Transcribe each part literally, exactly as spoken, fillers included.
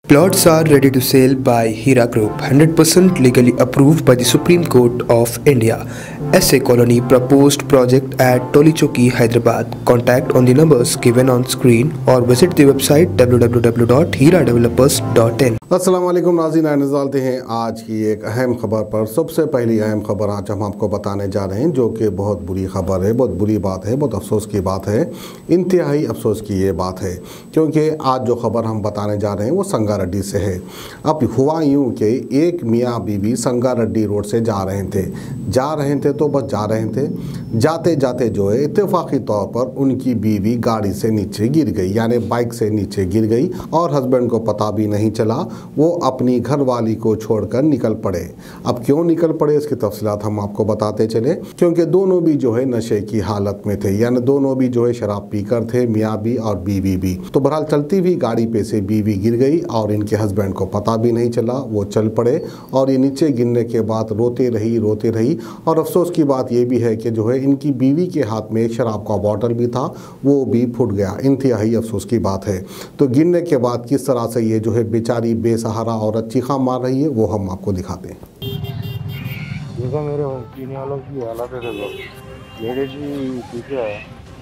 Plots are ready to sell by Hira Group, one hundred percent legally approved by the Supreme Court of India. S A Colony proposed project at Tolichoki, Hyderabad. Contact on the numbers given on screen or visit the website w w w dot hira developers dot in. अस्सलाम वालेकुम नाज़रीन, नजर डालते हैं आज की एक अहम खबर पर। सबसे पहली अहम खबर आज हम आपको बताने जा रहे हैं, जो कि बहुत बुरी खबर है, बहुत बुरी बात है, बहुत अफसोस की बात है। इंतहाई अफसोस की ये बात है, क्योंकि आज जो खबर हम बताने जा रहे हैं वो संगारेड्डी से है। अब हुआ यूँ कि एक मियाँ बीवी संगारेड्डी रोड से जा रहे थे जा रहे थे तो बस जा रहे थे। जाते जाते जो है इत्तेफाकी तौर पर उनकी बीवी गाड़ी से नीचे गिर गई, यानी बाइक से नीचे गिर गई, और हस्बैंड को पता भी नहीं चला। वो अपनी घरवाली को छोड़कर निकल पड़े। अब क्यों निकल पड़े इसकी तफसीलात हम आपको बताते चले, क्योंकि दोनों भी जो है नशे की हालत में थे, यानी दोनों भी जो है शराब पीकर थे, मियाँ भी और बीवी भी। तो बहरहाल चलती हुई गाड़ी पे से बीवी गिर गई और इनके हस्बैंड को पता भी नहीं चला। वो चल पड़े और ये नीचे गिरने के बाद रोते रही रोते रही और अफसोस की बात ये भी है कि जो है इनकी बीवी के हाथ में एक शराब का बॉटल भी था, वो भी फूट गया। इंतहाई अफसोस की बात है। तो गिरने के बाद किस तरह से ये जो है बेचारी बेसहारा औरत चीखा मार रही है, वो हम आपको दिखाते हैं। देखो मेरे पीने वालों की हालत है, देखो मेरे जी पीछे है,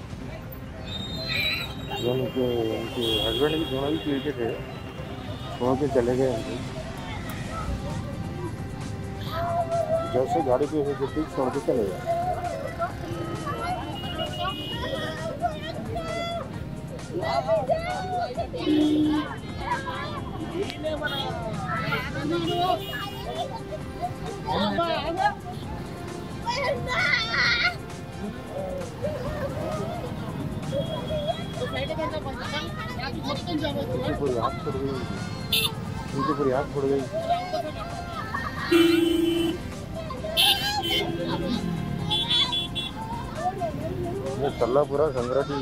उनके उनके हस्बैंड भी दोनों भी पीछे थे, छोड़ के चले गए। जैसे गाड़ी पे से छोड़ के चले गए। पूरी हाथ छोड़ गई, उनकी पूरी हाथ छोड़ गई। ये तल्ला पूरा संग्राटी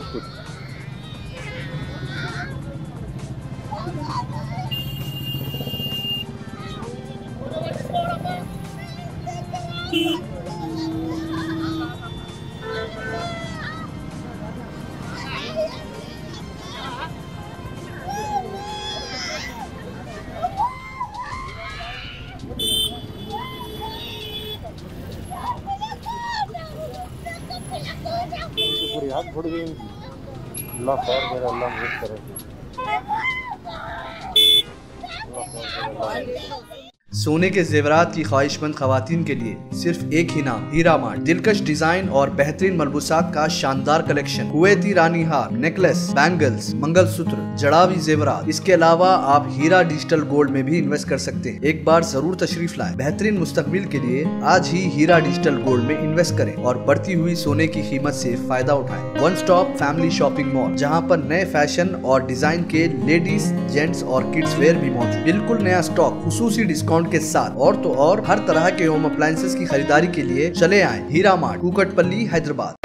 पूरी हाथ छोड़ गई। अल्लाह खैर करे, अल्लाह मदद करे। सोने के जेवरात की ख्वाहिशमंद खवातीन के लिए सिर्फ एक ही नाम, हीरा मार्ट। दिलकश डिजाइन और बेहतरीन मलबूसात का शानदार कलेक्शन, कुवैती रानी हार, नेकलेस, बैंगल्स, मंगलसूत्र, जड़ावी जेवरात। इसके अलावा आप हीरा डिजिटल गोल्ड में भी इन्वेस्ट कर सकते हैं। एक बार जरूर तशरीफ लाएं। बेहतरीन मुस्तकबिल के लिए आज ही हीरा डिजिटल गोल्ड में इन्वेस्ट करें और बढ़ती हुई सोने की कीमत से फायदा उठाएं। One stop family shopping mall, जहां पर नए फैशन और डिजाइन के लेडीज, जेंट्स और किड्स वेयर भी मौजूद। बिल्कुल नया स्टॉक, खुसूसी डिस्काउंट के साथ। और तो और हर तरह के होम अप्लायंसेस की खरीदारी के लिए चले आए हीरा मार्ट, कुकटपल्ली, हैदराबाद।